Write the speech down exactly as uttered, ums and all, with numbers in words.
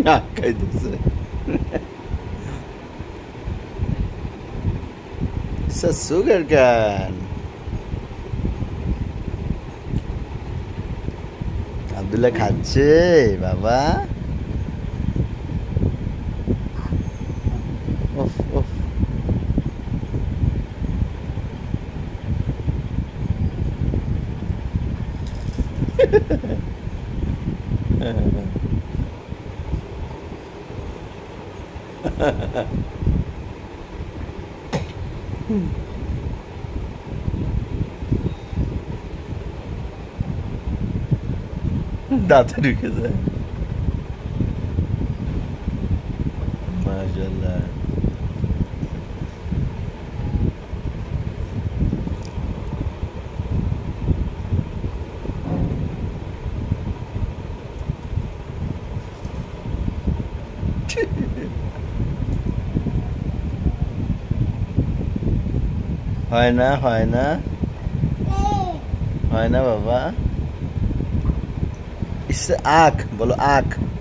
আখ খাইতেছে সুগার কেন আব্দুল্লাহ খাচ্ছে বাবা উফ উফ দাঁতে ঢুকে যায় মাশাআল্লাহ হয় না হয় না হয় না বাবা ইস আখ বলো আখ